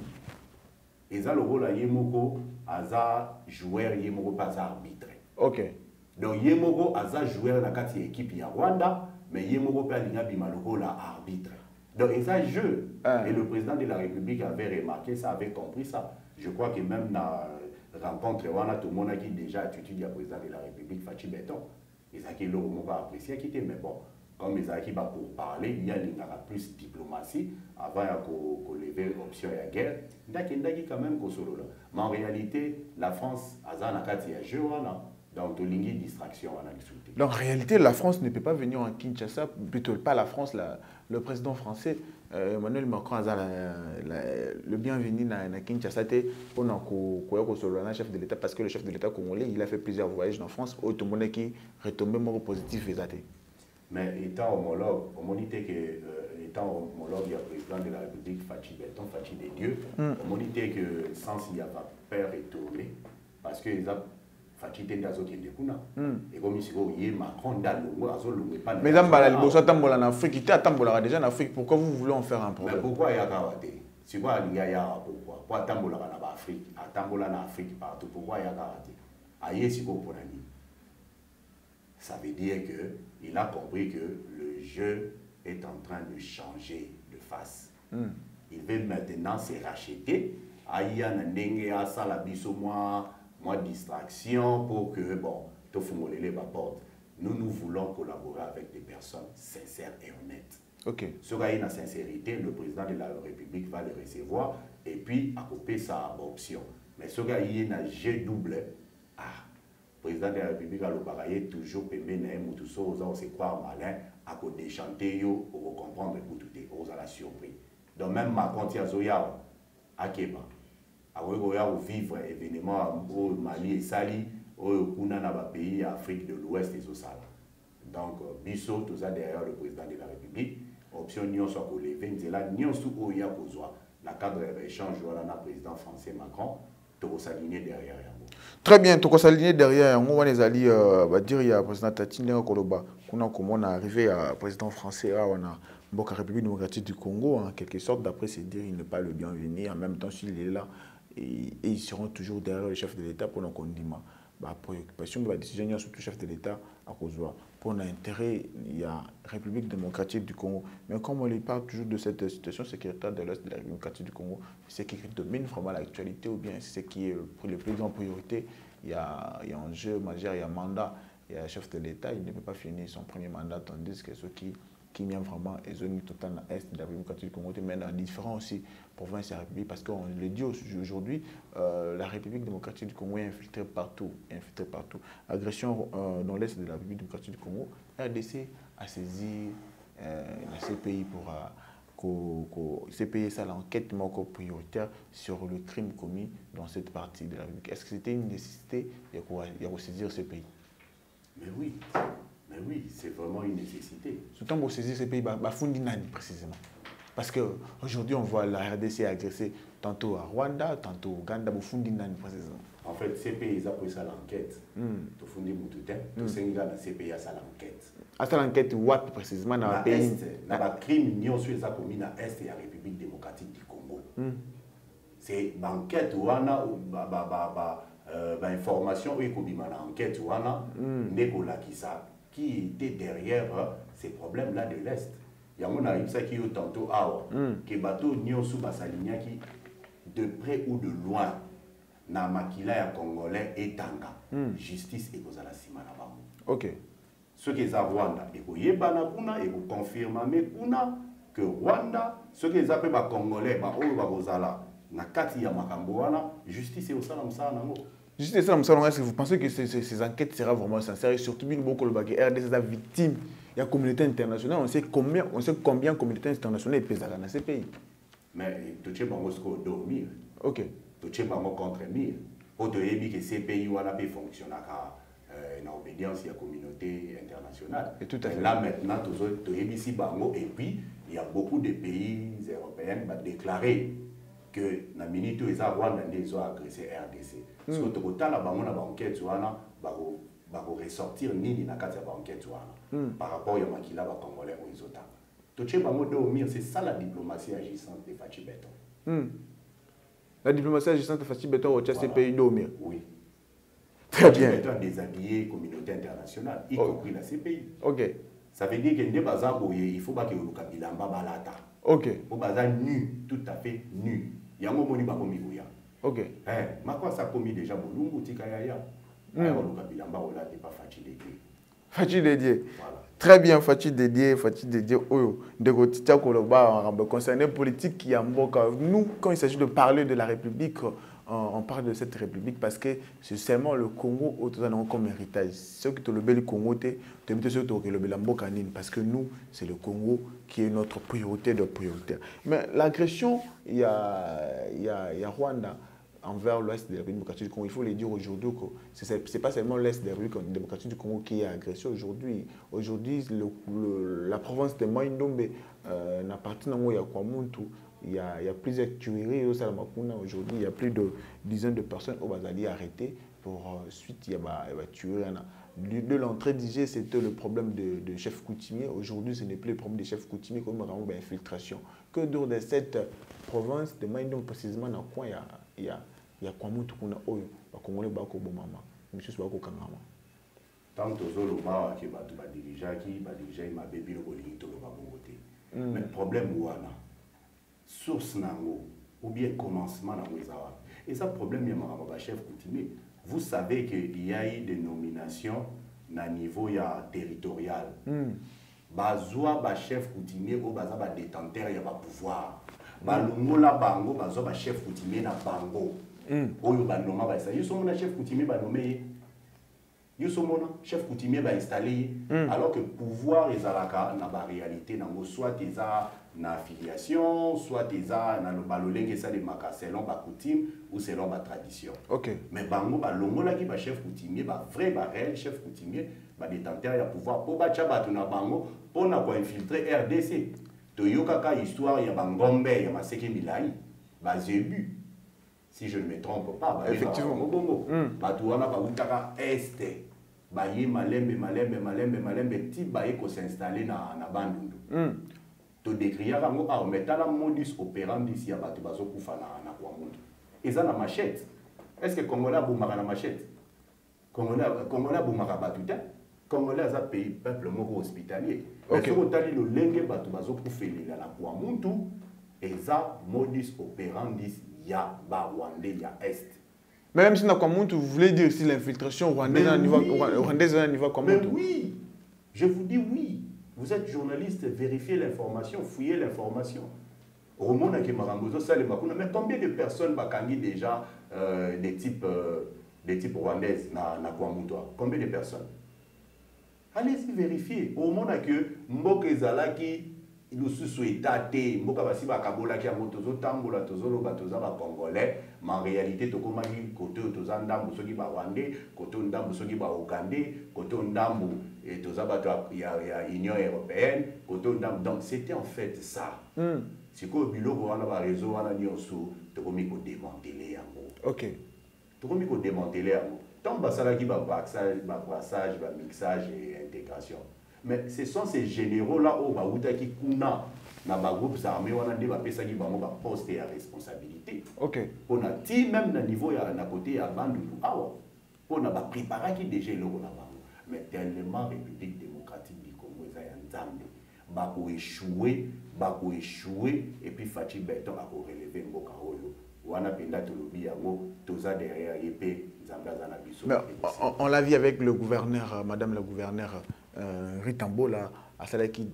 Et ça, le rôle à Yemoko, Aza joueur, Yemoko pas arbitre. Ok. Donc Yemoko, Aza joueur dans la équipe de Rwanda. Mais Yemoko Palinga Bimaloko l'a arbitre. Donc, et ça, jeu. Ah. Et le président de la République avait remarqué ça, avait compris ça. Je crois que même dans la rencontre, tout le monde a qui déjà attitude du président de la République, Fachi Béton. Ils ont qui l'ont apprécié, mais bon, comme ils ont qui pour parler, il y a plus de diplomatie avant qu'on lever l'option de la guerre. Il y a quand même qu'on solo là. Mais en réalité, la France, Azana Kati a joué là. Donc, il y a une distraction. Donc, en réalité, la France ne peut pas venir en Kinshasa, plutôt pas la France, la, le président français, euh, Emmanuel Macron, a la, la, le bienvenu à Kinshasa pour le chef de l'État, parce que le chef de l'État congolais, il a fait plusieurs voyages en France, où tout le monde qui retombé moins positif. Mais étant homologue, on dit que euh, étant homologue, il y a le président de la République, Fachi Béton, Fachi des dieux, mm. on dit que sans il n'y a pas peur et tourné, parce que les mais en Afrique, déjà en Afrique, pourquoi vous voulez en faire un problème? Mais pourquoi il y a Kawate? C'est quoi il y a pourquoi? Pourquoi Tambola en Afrique? À Tambola en Afrique partout, pourquoi il y a Kawate? Aïe, c'est quoi pour l'année? Ça veut dire qu'il a compris que le jeu est en train de changer de face. Mm. Il veut maintenant se racheter. Aïe, Nandenge, Asala, Bissouma. Moi, distraction pour que, bon, tout les porte. Nous, nous voulons collaborer avec des personnes sincères et honnêtes. Ok. Ce qui est la sincérité, le président de la République va le recevoir et puis accoper sa option. Mais ce qui est un jeu double, ah, le président de la République a le toujours pembe na mutu so oza se croire malin à ko déchanter yo pour comprendre pour tout et oza la surpris. Donc même Macron tia zoya à Keba. A goya vivre événement au Mali et Sali au kuna na ba pays Afrique de l'Ouest et Sala. Donc biso tout ça derrière le président de la République option nion soit ko lever nzela nion sou oya kozwa na cadre échange wala na président français Macron to s'aligner derrière. Très bien, tu as aligné derrière. On va dire il y a président Tatine Koloba. On a arrivé à président français on a la République démocratique du Congo en quelque sorte. D'après c'est dire il n'est pas le bienvenu. En même temps s'il est là et, et ils seront toujours derrière le chef de l'État pour nos condiments. La préoccupation de la décision surtout le chef de l'État à cause pour l'intérêt il y a République démocratique du Congo. Mais comme on lui parle toujours de cette situation sécuritaire de l'Est de la République démocratique du Congo, c'est ce qui domine vraiment l'actualité ou bien c'est ce qui est pour les plus grandes priorités. Il y a, il y a un jeu majeur, il y a un mandat, il y a un chef de l'État, il ne peut pas finir son premier mandat, tandis que ceux qui qui viennent vraiment les zones totales à l'Est de la République démocratique du Congo, mais dans différentes aussi provinces et républiques, parce qu'on le dit aujourd'hui, euh, la République démocratique du Congo est infiltrée partout, infiltrée partout. Agression euh, dans l'Est de la République démocratique du Congo, R D C a saisi euh, la C P I pour euh, C P I ça l'enquête prioritaire sur le crime commis dans cette partie de la République. Est-ce que c'était une nécessité de saisir ce pays? Mais oui. Mais oui, c'est vraiment une nécessité. Surtout pour saisir ces pays, Bafundi Nani précisément. Parce qu'aujourd'hui, on voit la R D C agresser tantôt à Rwanda, tantôt au Ouganda, Bafundi Nani précisément. En fait, ces pays, ils ont pris ça l'enquête. Bafundi Moutoutin, tout ce qui est ces pays, ça l'enquête. À ça l'enquête, what précisément dans le pays? Dans le crime, nous avons commis dans l'Est et la République démocratique du Congo. C'est l'enquête où on a l'information, où il y a l'enquête où on a qui était derrière euh, ces problèmes-là de l'Est. Il y a un ça qui est tantôt à que bateau nyon sous basalinia qui de près ou de loin na makila ya congolais et tanga justice et kozala sima na bango. OK. Ce qui est à Rwanda et ko yebana kuna et ko confirmer kuna que Rwanda ce qui est appelé ba congolais ba oyo ba kozala na kati ya makambo wana justice et osala msala nango. Juste ça, est-ce que vous pensez que ces, ces, ces enquêtes seront vraiment sincères et surtout beaucoup le bac R D C est victime, il y a la communauté internationale, on sait combien, on sait combien de communautés internationales pèsent dans ces pays. Mais tout ce qui est dormir. OK. Tout ce qui est contre mille. Pour te dire que ces pays fonctionnent en obédience à la communauté internationale. Et tout à fait. Là maintenant, tout ici bango et puis il y a beaucoup de pays européens qui ont déclaré que la minute où ils ont agressé R D C. Parce que tout le temps, enquête va ressortir ni dans la enquête par rapport à Makila Congolais ou les autres. Tout ce c'est ça la diplomatie agissante de Fachi Beton. La diplomatie agissante de Fachi Beton au ces pays d'Omir. Oui. Très bien. Beton a déshabillé la communauté internationale, y compris la C P I. OK. Ça veut dire qu'il il faut que le Kabilamba balata. OK. Au bazar nu, tout à fait nu. Il y a un moment où il y a un moment où OK. Eh, ma quoi ça commis déjà Bolungu Tikayaya. Alors le Kabilamba on l'a pas Fachi dédié. Fachi dédié. Voilà. Très bien, Fachi dédié, Fachi dédié. Oyo, de Gotitia Koloba, concerné politique qui a nous quand il s'agit de parler de la République, on parle de cette République parce que c'est seulement le Congo autour comme héritage. Ceux qui te le bel Congo, tu es surtout que le Belambokanine parce que nous, c'est le Congo qui est notre priorité de priorité. Mais l'agression, il y a, il y a, il y a Rwanda envers l'Ouest de la République démocratique du Congo. Il faut le dire aujourd'hui que ce n'est pas seulement l'Est de la République démocratique du Congo qui est agressé aujourd'hui. Aujourd'hui, la province de Maïndombe euh, n'appartient pas à Kwamuntu. Il y, a, il y a plusieurs tueries au Salamakuna aujourd'hui. Il y a plus de dizaines de personnes au Bazali arrêtées. Pour euh, suite, il y a des tueries. De, de l'entrée d'I G, c'était le problème de, de chef coutumier. Aujourd'hui, ce n'est plus le problème des chefs coutumiers comme une infiltration. Que dans de cette province de Maïndom, précisément dans le coin, il y a, il y a, il y a Kwamutu kuna oyo, Bakongolais bako bomama, monsieur bako kangama. Tant que Zoloba qui va te diriger, qui va diriger ma bébé le bolingi to le babongote. Mais le problème où on a source nango ou bien commencement nango ezawa. Et ça problème il y a ma chef coutumier. Vous savez qu'il y a eu des nominations à niveau ya territorial. Bazwa ba chef coutumier ou baza ba détenteur ya ba pouvoir. Balongola bango bazwa ba chef coutumier na bango. Oyo ba noma ba ça. Ils sont na chef coutumier ba nommé Yo somona chef coutumier va installer mm. alors que pouvoir ezalaka na ba réalité nango soit eza na affiliation soit eza na balolenge ça de maka selon ba coutume ou selon ba tradition. OK. Mais bango ba longola ki ba chef coutumier ba vrai ba réel chef coutumier ba détenteur ya pouvoir po ba tcha batu na bango pona ko infiltrer R D C. To yokaka histoire ya bangombe ya maseke milai ba zebu. Si je ne me trompe pas, bah, effectivement. Batouana Baoutaka Est, Baye Malembe, Malembe, Malembe, Malembe, Ti Baye ko s'installer na na Bandundu. To décrire rango ah mettant la modus operandi si abatu bazo kufa na na kwa mundu. Eza na machette. Est-ce que Congolais boumaka na machette? Congolais Congolais boumaka batuta? Congolais za pays peuple moko hospitalier. Est-ce que otali lo lenge batu bazo kufelela na kwa mundu? Eza modus operandi ya ba Rwandais ya Est. Mais même si dans Kwamuntu, vous voulez dire aussi l'infiltration rwandaise à un niveau rwandaise à un niveau Kwamuntu? Mais oui, je vous dis oui. Vous êtes journaliste, vérifiez l'information, fouillez l'information. Au monde qui marambozo ça les makuna, mais combien de personnes bakangi déjà euh, des types euh, des types rwandaises na na Kwamuntu? Combien de personnes? Allez-y vérifier. Au monde que mboke zalaki ilususu etate mboka basi bakabola ki amoto zo tambola tozolo batoza ba congolais mais en réalité to komaki côté toza ndambu soki ba rwandais côté ndambu soki ba ougandais côté ndambu et toza bato ya ya Union européenne côté ndambu donc c'était en fait ça mm. Siko biloko wana ba réseau wana nyonso to komi ko démanteler yango. OK. To komi ko démanteler yango tant basala ki ba brassage ba brassage ba mixage et intégration. Mais ce sont ces généraux-là où Baouta qui kuna na ba groupes armés wana de ba pesa ki bango ba poste à responsabilité. OK. On a dit même na niveau ya na côté ya Bandundu awa. On a ba préparé qui déjà le na bango. Mais tellement République démocratique du Congo eza ya nzambe. Ba ko échouer, ba ko échouer et puis Fachi Beton a ko relever mboka oyo. Wana penda tolobi yango toza derrière yepé nzambe za na biso. On, on l'a vu avec le gouverneur, madame la gouverneure Euh, Ritambola à celle qui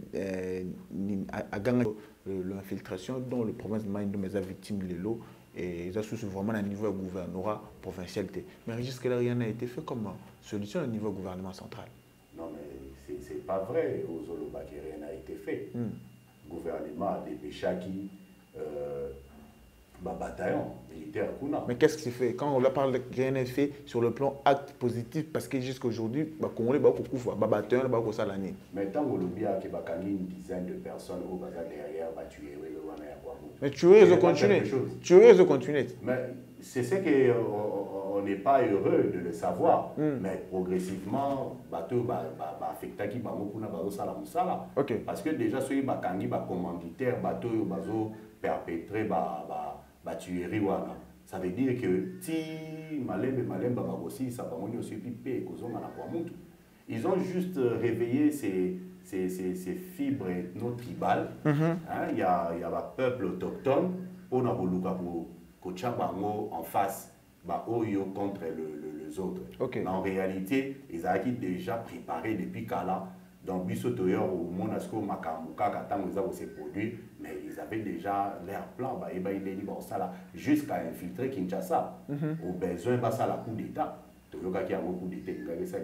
a gagné l'infiltration dont le province de Maïndo mais a victime les lots et ils ont vraiment un niveau gouvernorat provincial. Mais jusque-là, rien n'a été fait comme solution au niveau gouvernement central. Non, mais c'est pas vrai. Aux Zoloba, rien n'a été fait. Le mm. gouvernement a dépêché qui euh, bataillon militaire. Mais qu'est-ce qui s'est fait? Quand on parle de rien n'est fait sur le plan acte positif, parce que jusqu'à aujourd'hui, les Congolais ont beaucoup de bataillons, beaucoup de salaniers. Mais tant qu'on a une dizaine de personnes au derrière, tuer, mais tuer, ils ont continué. Tuer, ils ont continué. Mais c'est ce qu'on n'est pas heureux de le savoir. Mm. Mais progressivement, bateau va affecter qui va beaucoup na bateau sala musala. Parce que déjà ceux qui bakangi ba commanditaire bateau bazo perpétrer ba ba ba tuerie wana. Ça veut dire que si malembe malemba ba aussi ça va moni aussi pipé kozonga na kwa mutu. Ils ont juste réveillé ces ces ces, ces fibres ethno-tribales. Il mm -hmm. hein, y a il y a un peuple autochtone on a voulu pour Kochabango en face bah oyo contre le, le, les autres. Okay. Mais en réalité, ils avaient déjà préparé depuis Kala. Donc, Bissotoyer au Monasco, Makamuka, Katango, ils avaient ces produits, mais ils avaient déjà leur plan, bah, et bah, ils dit bon, ça là, jusqu'à infiltrer Kinshasa. Mm -hmm. Au besoin, bah, ça la coup d'État. Toyoka qui a un coup d'État,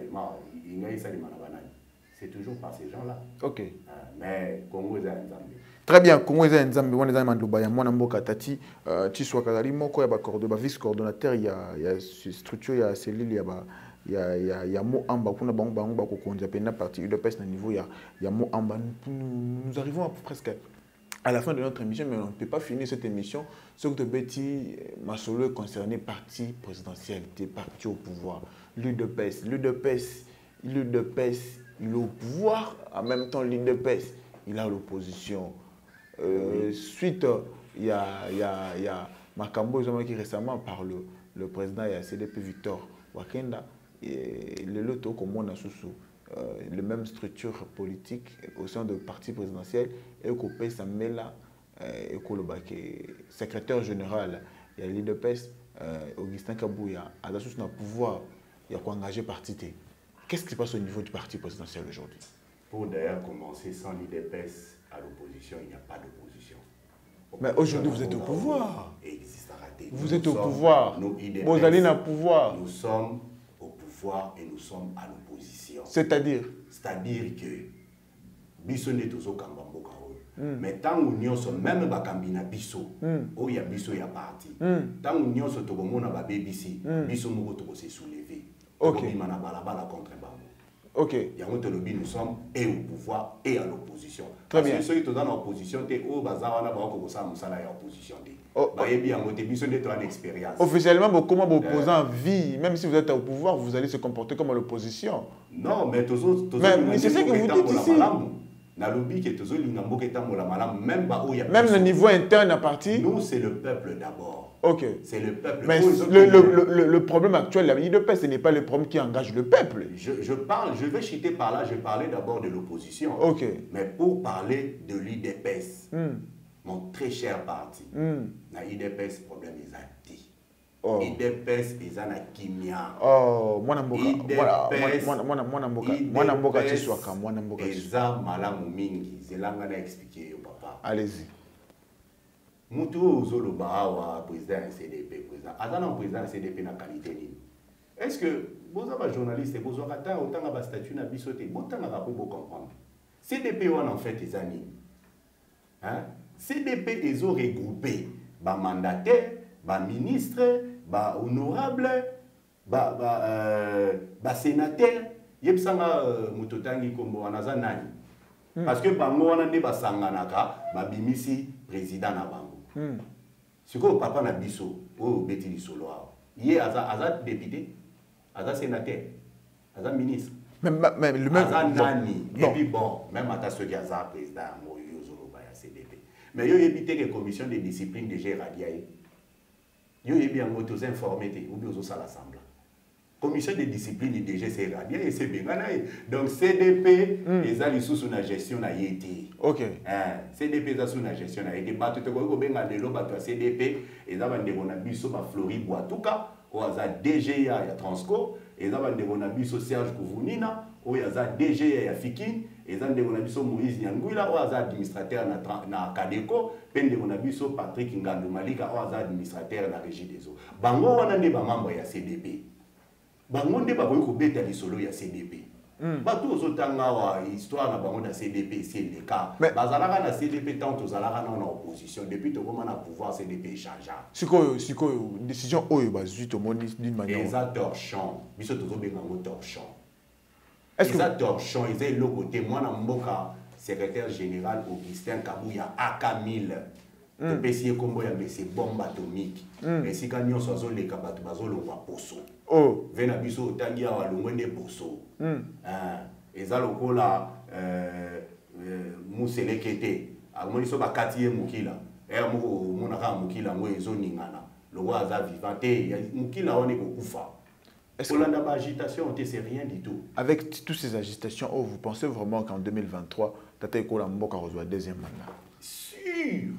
c'est toujours par ces gens-là. Ok. Euh, mais Congo est un Zambie. Très bien, Congo est un Zambie. On est dans Lubaya, moi Namboka Tati, tu sois Kazali, moko ya ba vice coordonnateur, il y a il y a structure, il y a cellule, il y a ba il y a il y a il y a mo amba kuna bango bango ba ko konza pena partie U D P S na niveau il y a il y a mo amba nous, nous arrivons à presque à la fin de notre émission, mais on ne peut pas finir cette émission sans que Betty Masolo est concerné parti présidentialité, parti au pouvoir, l'U D P S, l'U D P S, l'U D P S, il est au pouvoir, en même temps l'U D P S, il a l'opposition. Euh, oui. Suite, il y a, il y a, il y a Makambo qui récemment par le, le président et C D P Victor Wakenda, et le loto comme on a sous euh, les mêmes structures politiques au sein de parti présidentiel et qu'on paye sa mêla et qu'on le secrétaire général, il y a l'U D P S, euh, Augustin Kabouya, à la source d'un pouvoir, il y a quoi engager parti. Qu'est-ce qui se passe au niveau du parti présidentiel aujourd'hui? Pour d'ailleurs commencer, sans l'U D P S à l'opposition, il n'y a pas d'opposition. Mais aujourd'hui, vous êtes au pouvoir. Existera-t-il. Vous êtes au pouvoir. Vous allez au pouvoir. Nous sommes au pouvoir. pouvoir et nous sommes à l'opposition. C'est-à-dire C'est-à-dire que biso ne tozo kamba mboka oyo. Mais tant que nous sommes même bakambi na biso, o ya biso ya parti. Tant que nous sommes tokomona ba B B C, biso moko toko se soulever. OK. Mana balabala contre bango. OK. Nous sommes et au pouvoir et à l'opposition. Très bien. Parce que ceux qui sont dans l'opposition, c'est au bazar, on a beaucoup de opposition. Officiellement, comment vos opposants vivent, même si vous êtes au pouvoir, vous allez se comporter comme l'opposition. Non, mais tous autres. Mais c'est ce que vous dites ici. Même le niveau interne à partir. Nous, c'est le peuple d'abord. Ok. C'est le peuple. Mais le, le, le, le problème actuel, la I D P S, ce n'est pas le problème qui engage le peuple. Je, je parle, je vais chuter par là, je parlais d'abord de l'opposition. Ok. Mais pour parler de l'I D P S, mm. mon très cher parti, mm. na I D P S, problème est anti. Oh. I D P S, ils ont la kimia. Oh, moi n'amboka. Moi moi moi n'amboka. Moi n'amboka chiswaka. Moi n'amboka. Eza malamu mingi. Zelanga na expliquer au papa. Allez-y. Mutu ozolo bawa président C D P président. Azana président C D P na qualité ni. Est-ce que vous avez journaliste vous avez autant autant ba statut na bisoté, autant na pour vous comprendre. C D P on en fait des années. Hein? C D P ils ont regroupé ba mandataire, ba ministre, ba honorable, ba ba euh, ba sénateur, yebsanga mutotangi kombo anaza nani. Parce que bango wana nde basanganaka ba bimisi président na bango. Hmm. Si vous papa na biso, oh beti li solo awa. Yé aza aza député, aza sénateur, aza ministre. Même même le même aza nani. Et puis bon, même ata ceux qui aza président mo yo zolo ba ya C D P. Mais yo yebité que commission de discipline de G radiaye. Yo yebi en moto informé te ou bien zo l'assemblée. Commission de discipline de G C radiaye et c'est bien. Donc C D P ils ont sous la gestion na yété. OK. Hein, C D P za sous la gestion na yété. Ba tout ko ko benga de lo ba to C D P et za bande bona biso ba Flori Boatuka o za D G A ya Transco et za bande bona biso Serge Kouvunina o ya za D G A ya Fikin et za bande bona biso Moïse Nyangwila o za administrateur na na Kadeko pende bona biso Patrick Ngandu Malika o za administrateur na Régie des eaux. Bango wana ne ba membre ya C D P. Bango nde ba koyi ko beta lisolo ya C D P. Bato ozotanga wa histoire na bango na C D P c'est le cas. Bazalaka na C D P tant tozalaka na opposition depuis to comment na pouvoir C D P changer. Siko siko décision oyo bazui to moni d'une manière. Exact torchon. Biso tozo benga ngo torchon. Est-ce que torchon ils est le côté moi na mboka secrétaire général Augustin Kabuya A K mille. To pesier kombo ya mesi bombe atomique. Mais si quand nyonso azoleka bato bazolongwa poso. Oh, vena biso otangi awa longwende poso. Ah, eza lokola euh muselekete. Amoni so bakati ye mukila. Eh moko monaka mukila ngo ezoningana. Logo aza vivante, mukila one ko kufa. Est-ce que la agitation c'est rien du tout. Avec toutes ces agitations, oh, vous pensez vraiment qu'en deux mille vingt-trois, Tata Ekola Mboka reçoit deuxième mandat? Sûr.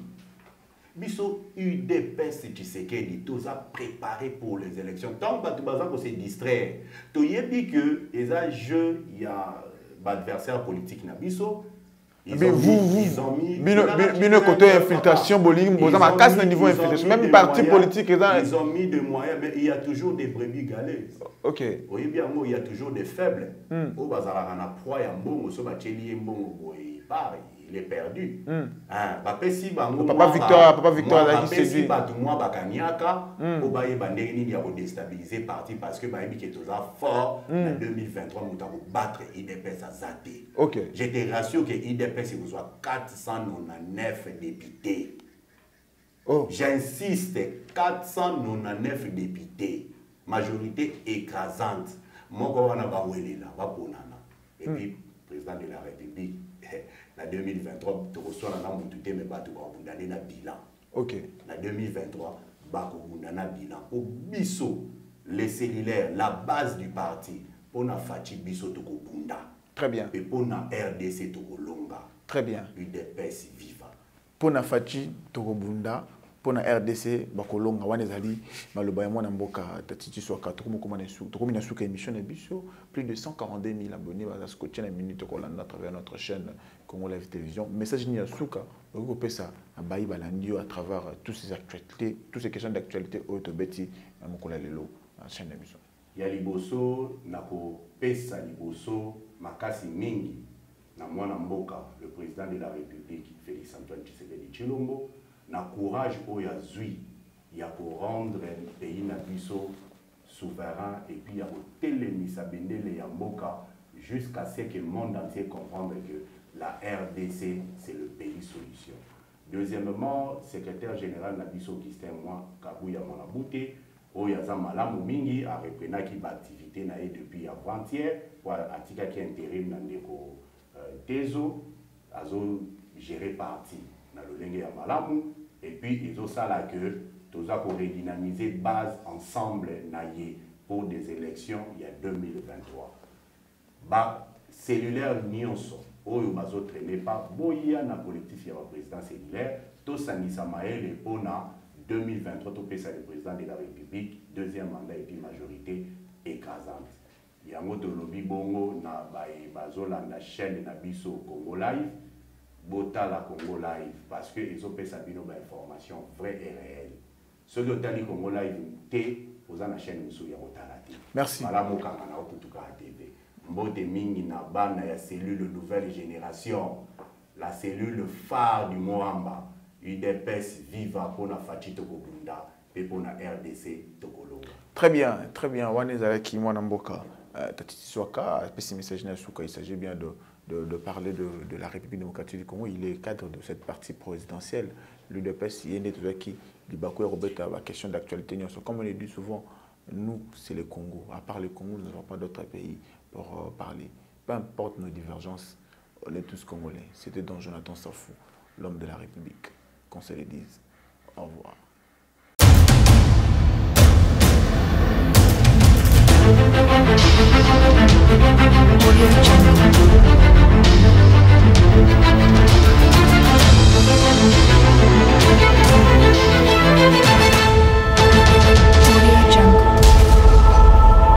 Biso U D P S Tshisekedi tous a préparé pour les élections. Tant que tu vas se distraire, tu y dit que les jeux il y a l'adversaire politique na biso. Mais vous, vous, ils ont mis bien côté infiltration, bowling, vous avez casse le niveau infiltration. Même parti politique, ils ont mis des moyens, mais il y a toujours des brebis galeuses. Ok. Oui, bien, il y a toujours des faibles. Au bazar, on a proie en bon, so bacheli en bon, il est perdu. Papa si bango. Papa Victor, Papa Victor, là qui séduit. Papa si moi bakaniaka, au baye bandeni il a déstabilisé parti parce que baye qui est toujours fort. En deux mille vingt-trois, nous avons battre I D P S à Zate. Ok. J'étais rassuré que I D P S vous soit quatre cent quatre-vingt-dix-neuf députés. Oh. J'insiste, quatre cent quatre-vingt-dix-neuf députés. Majorité écrasante. Moi, quand on a baoué là, va bonana. Et puis, président de la République, en deux mille vingt-trois, tu reçois la norme de mais tu vas donner un bilan. Ok. En deux mille vingt-trois, tu vas donner un bilan. Au biso, les cellulaires, la base du parti, pour na Fachi biso toko bunda. Très bien. Et pour na R D C toko longa. Très bien. U D P S viva. Pour na Fachi toko bunda. Pour na R D C bakolonga wanezali maloba ya mwana mboka tatiti soka tokomokoma na su tokomina suka émission na biso plus de cent quarante-deux mille abonnés baza scotché na minute kolanda à travers notre chaîne Congo Live Télévision message ni ya suka ko pesa bayi balandio à travers toutes ces actualités toutes ces questions d'actualité au tobeti mokola lelo na chaîne d'émission. ya liboso nako pesa liboso makasi mingi na mwana mboka le président de la République Félix Antoine Tshisekedi Tshilombo na courage oyo azwi ya ko rendre pays na biso souverain et puis ya kotelemisa bendele ya mboka jusqu'à ce que le monde entier comprenne que la R D C c'est le pays solution. Deuxièmement, secrétaire général Nabiso Augustin moi Kabuya Monabute Oyaza Malamu Mingi a repris qui activité nae depuis avant-hier pour atika qui intérim Nandeko Tezo azo géré parti na lolenge ya Malamu et puis ils ont ça là que tous a pour redynamiser base ensemble naie pour des élections il y a deux mille vingt-trois. Ba cellulaire nyonso oyo bazo traîner pas boya na collectif ya président cellulaire to sanisa maele pona deux mille vingt-trois to pesa le président de la République deuxième mandat et puis majorité écrasante yango to lobi bongo na bae bazolanda chaîne na biso Congo Live botala Congo Live parce que ils ont pesa bino ba information vraie et réelle ceux de tali Congo Live té oza na chaîne musu ya botala té merci mala mokanga na okutuka T V mbote mingi na bana ya cellule nouvelle génération la cellule phare du Moamba U D P S viva pour la Fachi Tokobunda et pour la R D C Tokolonga. Très bien, très bien. Wanezalaki Mwanamboka, Tatiti Swaka, message il s'agit bien de, de, de parler de, de la République démocratique du Congo. Il est cadre de cette partie présidentielle. L'U D P S, il y a qui Libakou et Robert la question d'actualité. Comme on le dit souvent, nous, c'est le Congo. À part le Congo, nous n'avons pas d'autres pays pour euh, parler. Peu importe nos divergences, on est tous Congolais. C'était donc Jonathan Safou, l'homme de la République. Qu'on se le dise. Au revoir.